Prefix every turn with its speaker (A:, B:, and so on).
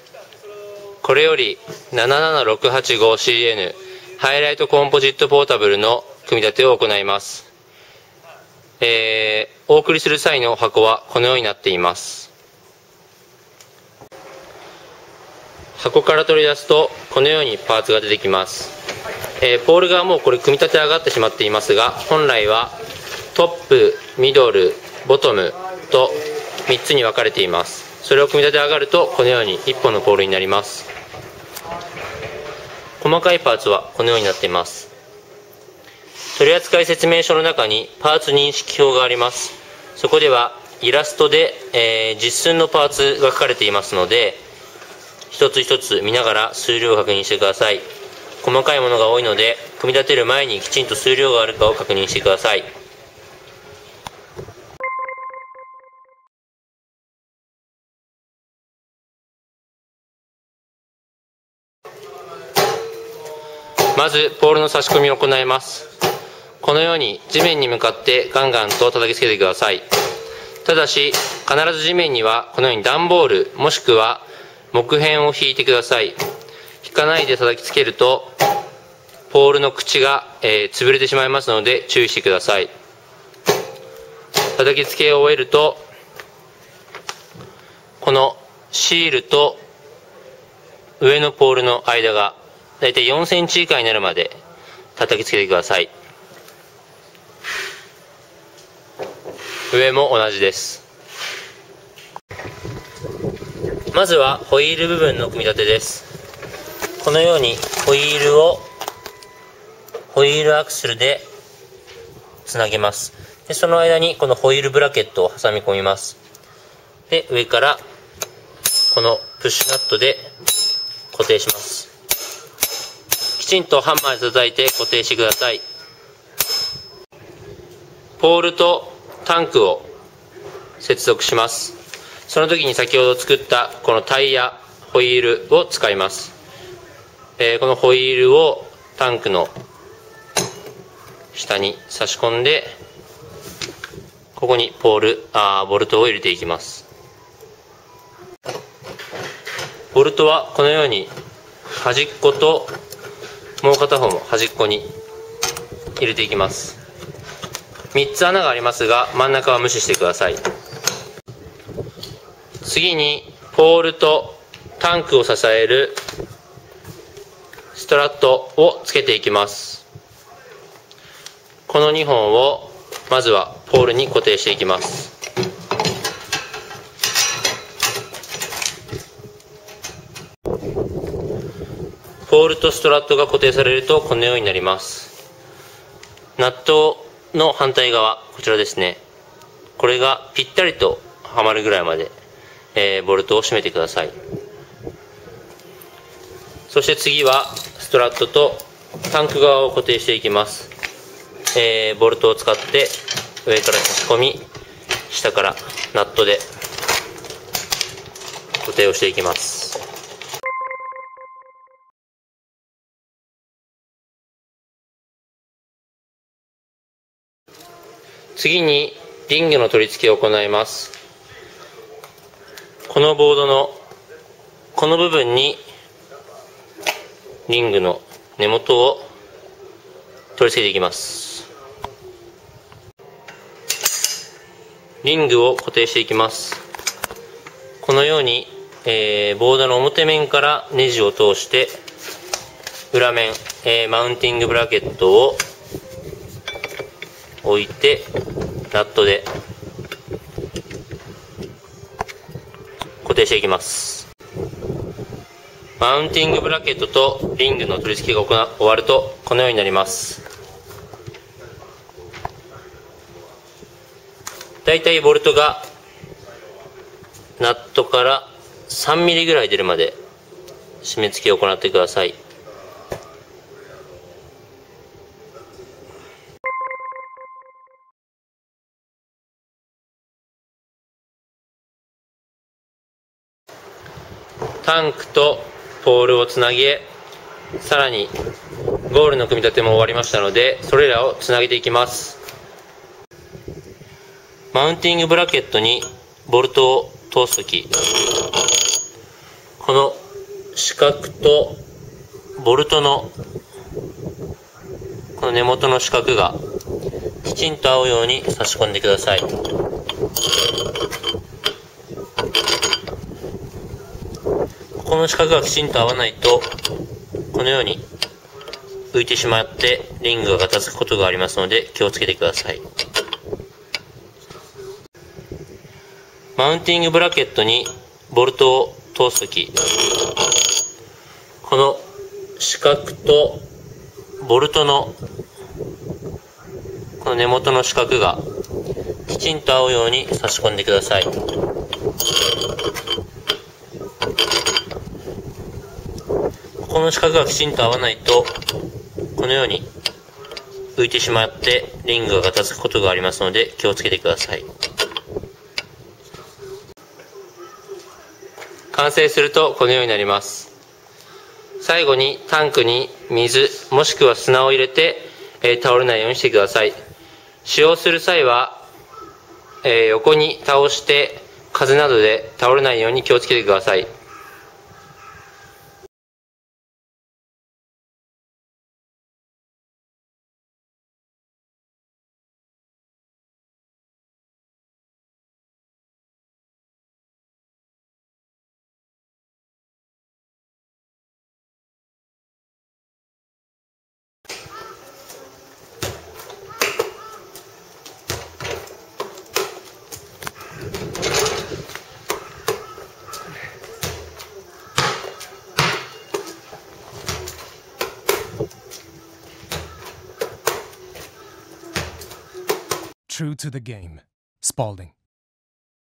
A: これより 77685CN ハイライトコンポジットポータブルの組み立てを行います。お送りする際の箱はこのようになっています。箱から取り出すとこのようにパーツが出てきます。ポールがもうこれ組み立て上がってしまっていますが、本来はトップ、ミドル、ボトムと3つに分かれています。それを組み立て上がるとこのように1本のポールになります。細かいパーツはこのようになっています。取扱説明書の中にパーツ認識表があります。そこではイラストで、実寸のパーツが書かれていますので、一つ一つ見ながら数量を確認してください。細かいものが多いので組み立てる前にきちんと数量があるかを確認してください。まずポールの差し込みを行います。このように地面に向かってガンガンと叩きつけてください。ただし必ず地面にはこのように段ボールもしくは木片を引いてください。引かないで叩きつけるとポールの口が、潰れてしまいますので注意してください。叩きつけを終えるとこのシールと上のポールの間がだいたい4センチ以下になるまで叩きつけてください。上も同じです。まずはホイール部分の組み立てです。このようにホイールをホイールアクスルでつなげます。でその間にこのホイールブラケットを挟み込みます。で上からこのプッシュナットで固定します。きちんとハンマーで叩いて固定してください。ポールとタンクを接続します。その時に先ほど作ったこのタイヤホイールを使います。このホイールをタンクの下に差し込んで、ここにボルトを入れていきます。ボルトはこのように端っこともう片方も端っこに入れていきます。3つ穴がありますが真ん中は無視してください。次にポールとタンクを支えるストラットをつけていきます。この2本をまずはポールに固定していきます。ポールとストラットが固定されるとこのようになります。ナットの反対側、こちらですね、これがぴったりとはまるぐらいまで、ボルトを締めてください。そして次はストラットとタンク側を固定していきます。ボルトを使って上から差し込み、下からナットで固定をしていきます。次にリングの取り付けを行います。このボードのこの部分にリングの根元を取り付けていきます。リングを固定していきます。このように、ボードの表面からネジを通して裏面、マウンティングブラケットを置いてナットで固定していきます。マウンティングブラケットとリングの取り付けが終わるとこのようになります。だいたいボルトがナットから3ミリぐらい出るまで締め付けを行ってください。タンクとポールをつなげ、さらにゴールの組み立ても終わりましたので、それらをつなげていきます。マウンティングブラケットにボルトを通すとき、 この四角とボルトのこの根元の四角がきちんと合うように差し込んでください。この四角がきちんと合わないと、このように浮いてしまってリングがガタつくことがありますので気をつけてください。マウンティングブラケットにボルトを通すとき、この四角とボルトのこの根元の四角がきちんと合うように差し込んでください。この四角がきちんと合わないと、このように浮いてしまってリングがガタつくことがありますので気をつけてください。完成するとこのようになります。最後にタンクに水もしくは砂を入れて、倒れないようにしてください。使用する際は、横に倒して風などで倒れないように気をつけてください。
B: True to the game. Spalding.